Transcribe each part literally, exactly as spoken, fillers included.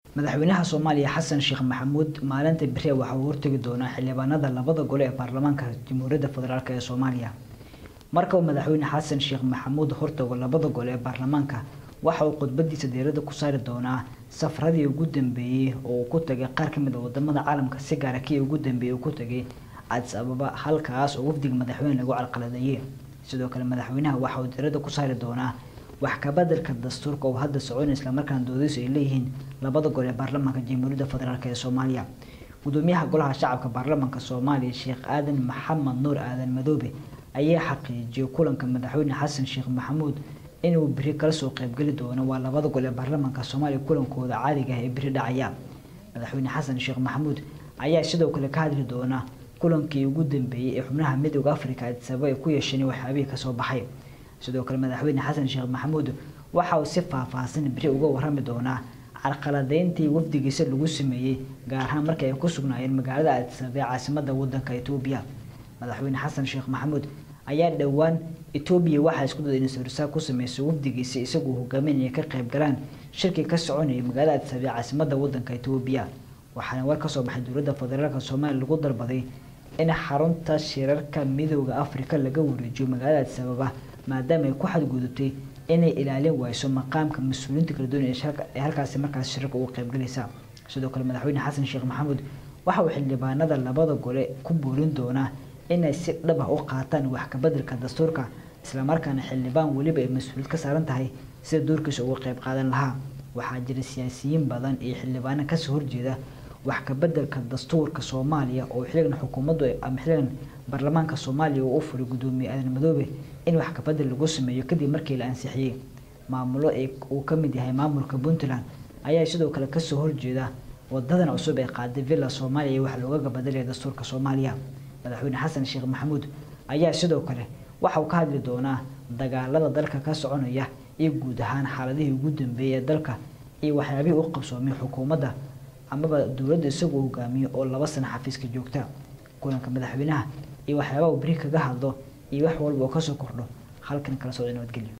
madaxweynaha Soomaaliya Xasan Sheekh Maxamuud maalinta bixi waxa uu hortagi doonaa xildhibaanada labada gole ee baarlamaanka Jamhuuriyadda Federaalka ee Soomaaliya. Marka uu madaxweyne Xasan Sheekh Maxamuud hortago labada gole ee baarlamaanka waxa uu khudbadiisa diiradda ku saari doonaa safaradii ugu dambeeyay oo ku tagay qaar ka mid ah wadamada caalamka si gaar ah kii ugu dambeeyay ku tagay Addis Ababa halkaas oo wafdiga madaxweyne lagu calqaladeeyay. sidoo kale madaxweynaha waxa uu diiradda ku saari doonaa wax ka beddelka dastuurka oo hadda soconaya isla markaana doodayso ay leeyihiin labada gole ee baarlamaanka Jamhuuriyadda Federaalka ee Soomaaliya. gudoomiyaha golaha shacabka baarlamaanka Soomaaliya Sheekh Aadan Maxamed Nuur Aadan Madoobe ayaa xaqiijiyay kulanka madaxweyne Xasan Sheekh Maxamuud inuu biri kala soo qayb gali doono waa labada gole ee baarlamaanka Soomaaliya kulankooda caadiga ah ee biri dhacaya. madaxweyne Xasan Sheekh Maxamuud ayaa sidoo kale ka hadli doona kulankii ugu dambeeyay ee xubnaha Midowga Afrika Addis Ababa ku yeesheen waxyaabihii ka soo baxay. sidoo kale madaxweyne Xasan Sheekh Maxamuud waxa uu si faahfaahsan biri uga warrami doonaa carqaladeyntii wafdigiisa lagu sameeyay gaar ahaan markii ay ku sugnaayeen magaalada Addis Ababa caasimadda waddanka Itoobiya. madaxweyne Xasan Sheekh Maxamuud ayaa dhawaan Itoobiya waxa isku dayay inay sawir ku sameeyso wafdigiisa isagoo hogaaminaya ka qayb galaan shirki ka soconaya magaalada Addis Ababa caasimadda waddanka Itoobiya. waxaana war ka soo baxay dowladda federaalka Soomaaliya lagu dalbaday in xarunta shirarka Midowga Afrika laga wareejiyo magaalada Addis Ababa maadaama ay ku xadgudubtay inay ilaalin wayso maqaamka mas'uuliyiinta kala duwan ee halkaas markaas shirka uga qayb galaysa. sidoo kale madaxweyne Xasan Sheekh Maxamuud waxa uu xildhibaanada labada gole ku boorin doonaa inay si dhab ah u qaataan wax ka beddelka dastuurka isla markaana xildhibaan waliba ay mas'uuliyad ka saaran tahay sida doorkiisa uga qayb qaadan lahaa. waxaa jira siyaasiyiin badan iyo xildhibaano ka soo horjeeda wax ka beddelka dastuurka Soomaaliya oo xilligan xukuumaddu ama xilligan baarlamaanka Soomaaliya uu u furay gudoomiye Aadan Madoobe in wax ka beddel lagu sameeyo kadib markii la ansixiyay. maamulo ee uu ka mid yahay maamulka Puntland ayaa sidoo kale ka soo horjeeda wadadan cusub ee qaaday Villa Soomaaliya wax looga beddelay dastuurka Soomaaliya. madaxweyne Xasan Sheekh Maxamuud ayaa sidoo kale waxa uu ka hadli doonaa dagaalada dalka ka soconaya iyo guud ahaan xaaladihii ugu dambeeyay dalka iyo waxyaabihii uu qabsoomay xukuumadda amaba dowladda isagoo hogaamiyo oo laba sano xafiiska joogta. kulanka madaxweynaha iyo waxyaabaha uu bari kaga hadlo iyo wax walba oo ka soo kordho halkan kala soo nabadgelyo.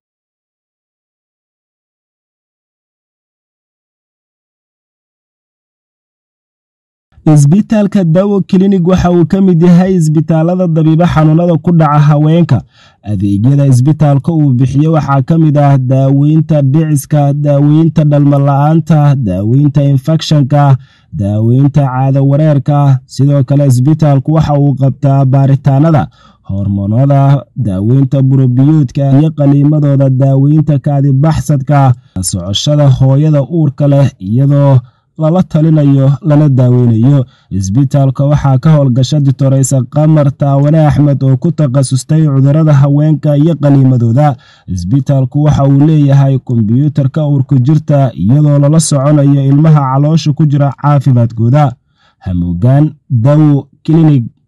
isbitaalka Dawo Clinic waxa uu ka mid yahay isbitaalada dabiiba xanuunada ku dhaca haweenka. adeegyada isbitaalka uu bixiyo waxa ka mid ah daaweynta dhiciska, daaweynta dhalmo la'aanta, daaweynta infekshanka, daaweynta caado wareerka. sidoo kale isbitaalku waxa uu qabtaa baaritaanada hormoonada, daaweynta burobiyoodka iyo qaliimadooda, daaweynta kaadi baxsadka, socoshada hooyada uurka leh iyadoo lala talinayo lana daaweynayo. isbitaalka waxaa ka howlgasha Doctor Qamar Taawane Axmed oo ku takhasustay cudurrada haweenka iyo qaliimadooda. isbitaalku waxa uu leeyahay kombiyuutarka uurka jirta iyadoo lala soconayo ilmaha caloosha ku jira caafimaadkooda. hamuugaan Dawo Clinic.